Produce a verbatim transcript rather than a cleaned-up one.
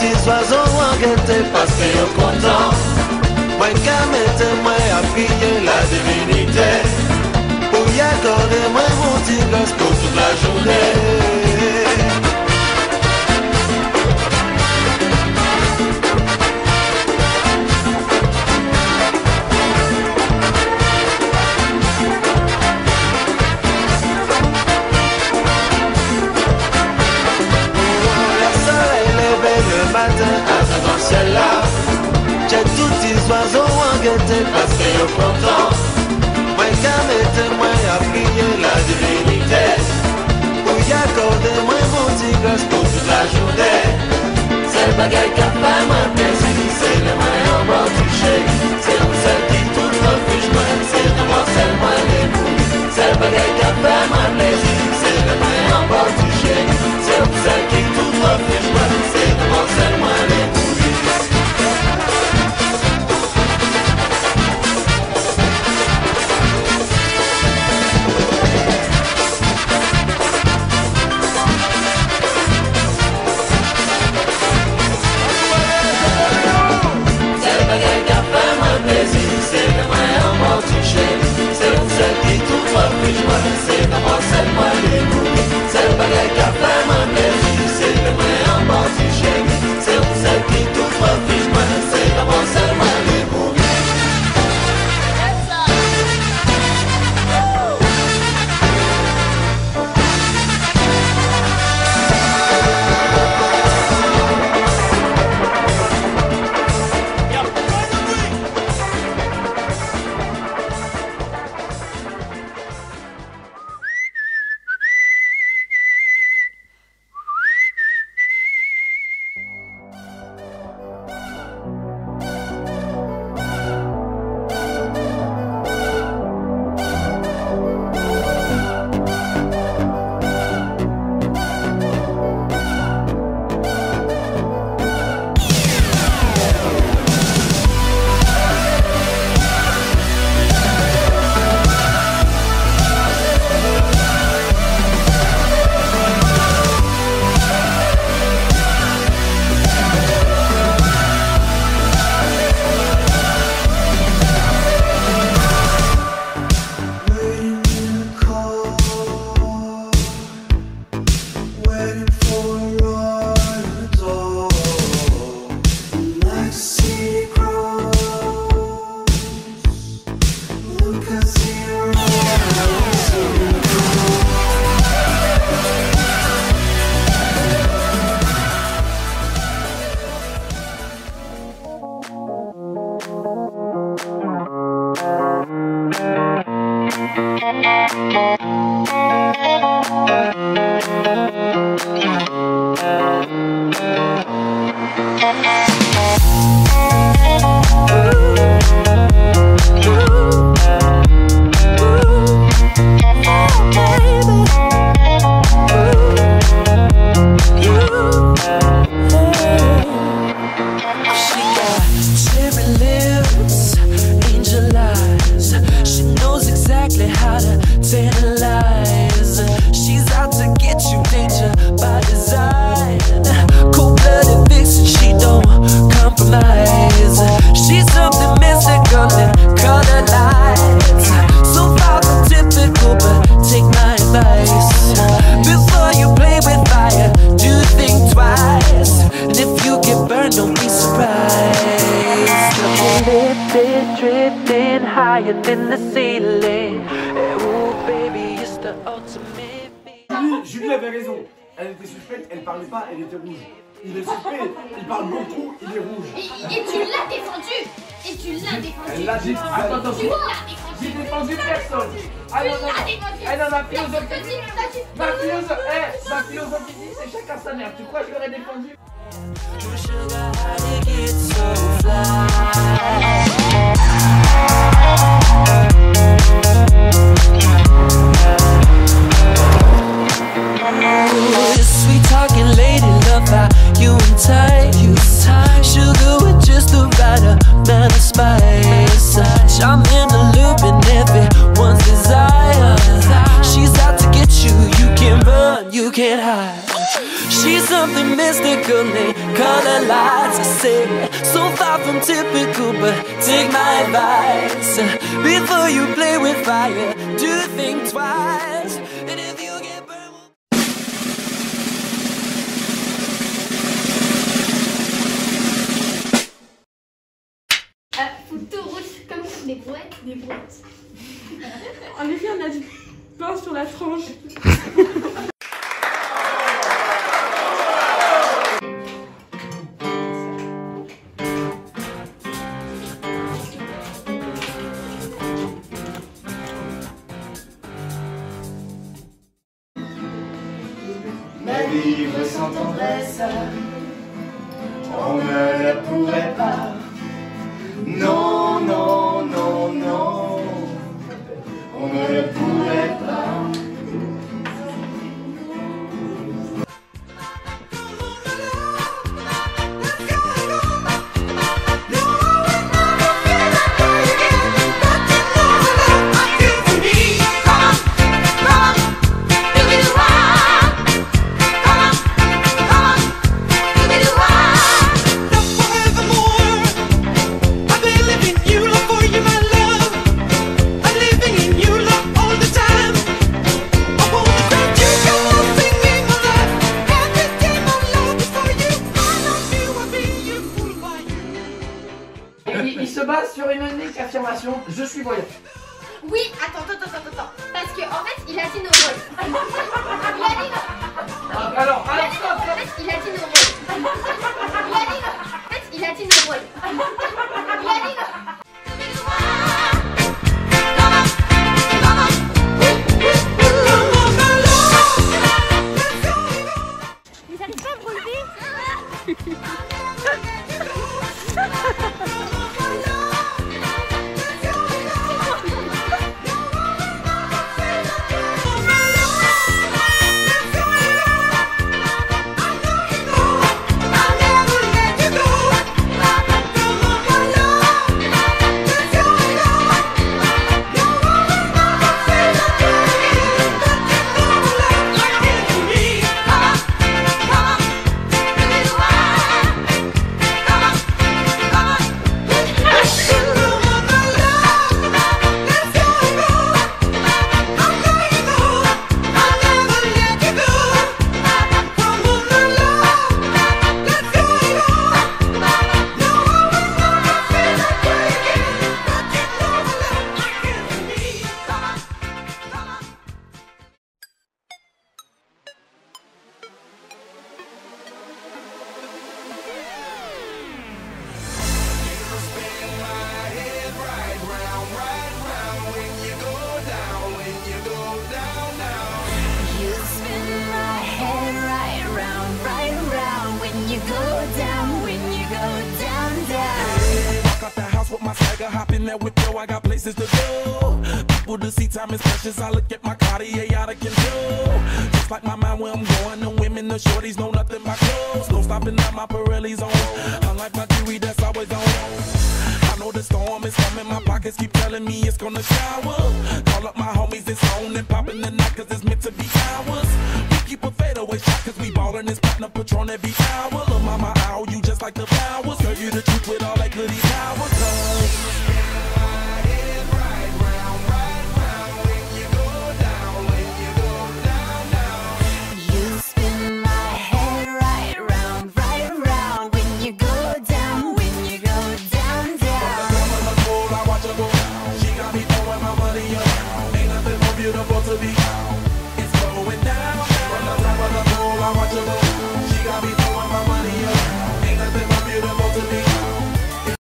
petits oiseaux en guetté parce qu'ils sont contents. Moi qu'à mettre moi à prier la divinité pour y accorder moi mon petit gosse pour toute la journée. J'ai tous ces oiseaux en guetté parce qu'ils sont contents. Moi qu'à mettre moi à prier la divinité pour y accorder moi mon petit gosse pour toute la journée. C'est le bagage qui a fait ma plaisir, c'est le moyen en bord du chèque. C'est le seul qui tout refuge moi, c'est le moi, c'est le moi les coups. C'est le bagage qui a fait ma plaisir, c'est le moyen en bord du chèque. C'est le seul qui tout refuge moi, c'est le moi, c'est le moi les coups. Julie avait raison. Elle était suspecte, elle parlait pas, elle était rouge. Il est suspect, il parle beaucoup, il est rouge. Et, et tu l'as défendu. Et tu l'as défendu. Elle l'a dit. Attends, attends, tu l'as défendu. J'ai défendu personne. Ah non, non, non. Eh non, ma philosophie. Ma philosophie, eh, ma philosophie dit c'est chacun sa mère. Tu crois que je l'aurais défendu? Sweet talking lady, love how you and tight. Sugar with just the right amount of spice. I'm in the loop and everyone's desire. She's out to get you, you can't run, you can't hide. She's something mystical, they color lights. I say, so far from typical, but take my advice. Before you play with fire, do think twice. And if you get burned, Euh, faut tout rouge comme sur des brouettes. Des brouettes. En effet, on a du pain sur la tranche. Mais vivre sans tendresse, on ne le pourrait pas. Non, non, non, non, on ne le pourrait pas. Il, il se base sur une unique affirmation, je suis voyant. Oui, attends, attends, attends, attends. Parce que en fait, il a dit nos rôles. Il a dit nos... Alors, alors, Il a dit nos stop, rôles. En fait, il a dit nos rôles. Il a dit nos... En fait, il a dit nos rôles. Il a dit nos... Mais j'arrive pas à me relever. Hop in that whip, yo, I got places to go. People to see, time is precious. I look at my Cartier out of control. Just like my mind where I'm going, the women, the shorties know nothing but clothes. No stopping at my Pirelli's on. Unlike my jewelry, that's always on. I know the storm is coming, my pockets keep telling me it's gonna shower. Call up my homies, it's on and popping the night, cause it's meant to be ours. We keep a fadeaway shot, cause we ballin' this platinum Patron every hour. Look, mama, ow, you just like the flowers. Girl, you the truth with all that goody power.